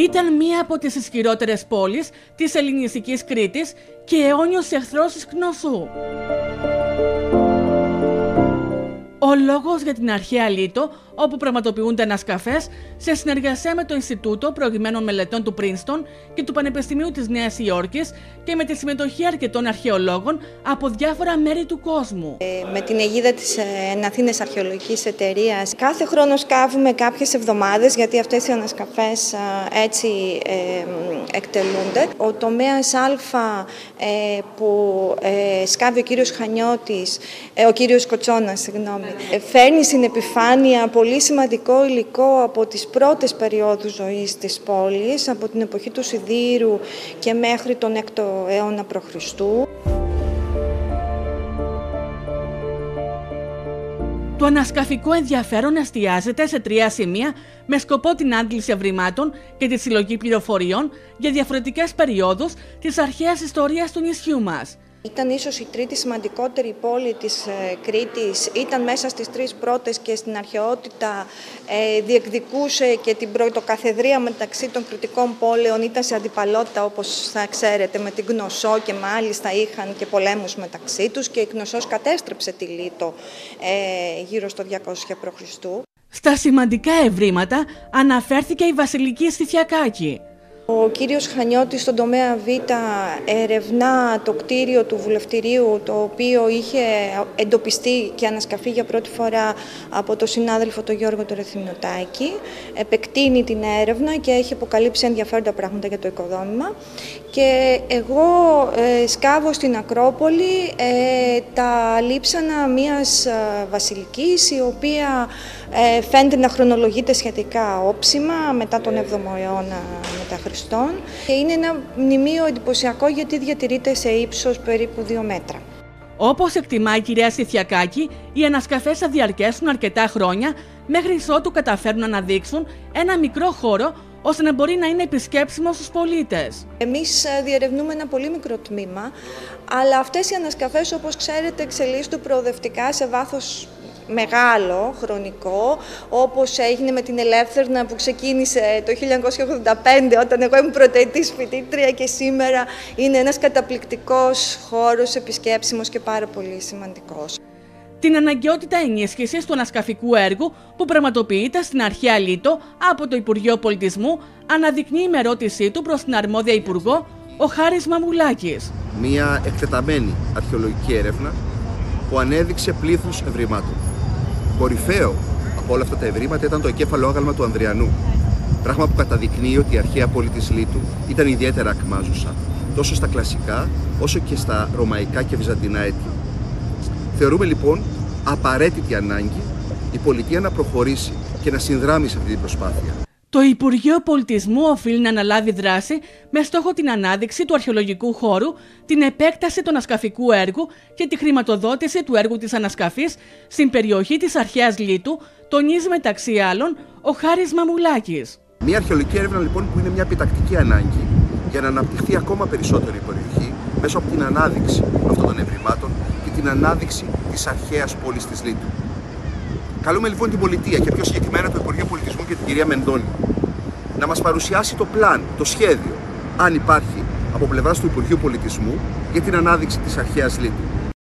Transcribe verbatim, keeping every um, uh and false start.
Ήταν μία από τις ισχυρότερες πόλεις της ελληνιστικής Κρήτης και αιώνιος εχθρός της Κνωσού. Ο λόγος για την αρχαία Λίτο, όπου πραγματοποιούνται ανασκαφές σε συνεργασία με το Ινστιτούτο Προηγμένων Μελετών του Πρίνστον και του Πανεπιστημίου της Νέας Υόρκης και με τη συμμετοχή αρκετών αρχαιολόγων από διάφορα μέρη του κόσμου. Ε, με την αιγίδα της Εναθήνες Αρχαιολογικής Εταιρείας, κάθε χρόνο σκάβουμε κάποιες εβδομάδες, γιατί αυτές οι ανασκαφές α, έτσι ε, εκτελούνται. Ο τομέας Α ε, που ε, σκάβει ο κύριος Χανιώτης, ε, ο κύριος Κοτσόνας, συγγνώμη, ε, φέρνει στην επιφάνεια πολύ σημαντικό υλικό από τις πρώτες περιόδους ζωής της πόλης, από την εποχή του Σιδήρου και μέχρι τον έκτο αιώνα προ Χριστού. Το ανασκαφικό ενδιαφέρον εστιάζεται σε τρία σημεία με σκοπό την άντληση ευρημάτων και τη συλλογή πληροφοριών για διαφορετικές περιόδους της αρχαίας ιστορίας του νησιού μας. Ήταν ίσως η τρίτη σημαντικότερη πόλη της ε, Κρήτης, ήταν μέσα στις τρεις πρώτες και στην αρχαιότητα ε, διεκδικούσε και την πρωτοκαθεδρία μεταξύ των κρητικών πόλεων, ήταν σε αντιπαλότητα όπως θα ξέρετε με την Κνωσό και μάλιστα είχαν και πολέμους μεταξύ τους και η Κνωσός κατέστρεψε τη Λίτο ε, γύρω στο διακόσια προ Χριστού. Στα σημαντικά ευρήματα αναφέρθηκε η Βασιλική στη Φιακάκη. Ο κύριος Χανιώτης στον τομέα Β ερευνά το κτίριο του βουλευτηρίου, το οποίο είχε εντοπιστεί και ανασκαφεί για πρώτη φορά από τον συνάδελφο τον Γιώργο τον Ρεθυμνοτάκη. Επεκτείνει την έρευνα και έχει αποκαλύψει ενδιαφέροντα πράγματα για το οικοδόμημα. Και εγώ ε, σκάβω στην Ακρόπολη ε, τα λείψανα μιας ε, βασιλικής, η οποία ε, φαίνεται να χρονολογείται σχετικά όψιμα μετά τον έβδομο αιώνα μετά Χριστόν. Και είναι ένα μνημείο εντυπωσιακό γιατί διατηρείται σε ύψος περίπου δύο μέτρα. Όπως εκτιμά η κυρία Στιθιακάκη, οι ανασκαφές θα διαρκέσουν αρκετά χρόνια μέχρι ότου καταφέρουν να αναδείξουν ένα μικρό χώρο ώστε να μπορεί να είναι επισκέψιμο στους πολίτες. Εμείς διερευνούμε ένα πολύ μικρό τμήμα, αλλά αυτές οι ανασκαφές, όπως ξέρετε, εξελίσσονται προοδευτικά σε βάθος μεγάλο, χρονικό, όπως έγινε με την Ελεύθερνα που ξεκίνησε το χίλια εννιακόσια ογδόντα πέντε όταν εγώ ήμουν πρωτοετής φοιτήτρια και σήμερα είναι ένας καταπληκτικός χώρος επισκέψιμος και πάρα πολύ σημαντικός. Την αναγκαιότητα ενίσχυσης του ανασκαφικού έργου που πραγματοποιείται στην αρχαία Λίτο από το Υπουργείο Πολιτισμού αναδεικνύει με ερώτησή του προς την αρμόδια Υπουργό ο Χάρης Μαμουλάκης. Μία εκτεταμένη αρχαιολογική έρευνα που ανέδειξε πλήθος ευρημάτων. Κορυφαίο από όλα αυτά τα ευρήματα ήταν το εκέφαλο άγαλμα του Ανδριανού. Πράγμα που καταδεικνύει ότι η αρχαία πόλη της Λίτου ήταν ιδιαίτερα ακμάζουσα, τόσο στα κλασικά όσο και στα ρωμαϊκά και βυζαντινά έτη. Θεωρούμε λοιπόν απαραίτητη ανάγκη η πολιτεία να προχωρήσει και να συνδράμει σε αυτή την προσπάθεια. Το Υπουργείο Πολιτισμού οφείλει να αναλάβει δράση με στόχο την ανάδειξη του αρχαιολογικού χώρου, την επέκταση του ανασκαφικού έργου και τη χρηματοδότηση του έργου της ανασκαφής στην περιοχή της αρχαίας Λίτου, τονίζει μεταξύ άλλων ο Χάρης Μαμουλάκης. Μια αρχαιολογική έρευνα λοιπόν που είναι μια επιτακτική ανάγκη για να αναπτυχθεί ακόμα περισσότερο η περιοχή μέσω από την ανάδειξη αυτών των ευρημάτων και την ανάδειξη της αρχαίας πόλης της Λίτου. Καλούμε λοιπόν την πολιτεία και πιο συγκεκριμένα το Υπουργείο Πολιτισμού και την κυρία Μεντώνη να μας παρουσιάσει το πλάν, το σχέδιο, αν υπάρχει από πλευράς του Υπουργείου Πολιτισμού για την ανάδειξη της αρχαίας Λίτου.